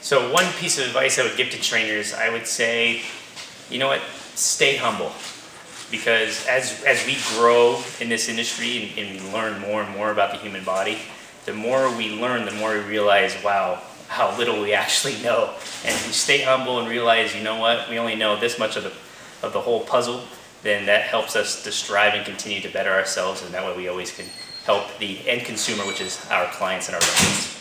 So one piece of advice I would give to trainers, I would say, you know what, stay humble. Because as we grow in this industry and learn more and more about the human body, the more we learn, the more we realize, wow, how little we actually know. And if we stay humble and realize, you know what, we only know this much of the whole puzzle, then that helps us to strive and continue to better ourselves, and that way we always can help the end consumer, which is our clients and our residents.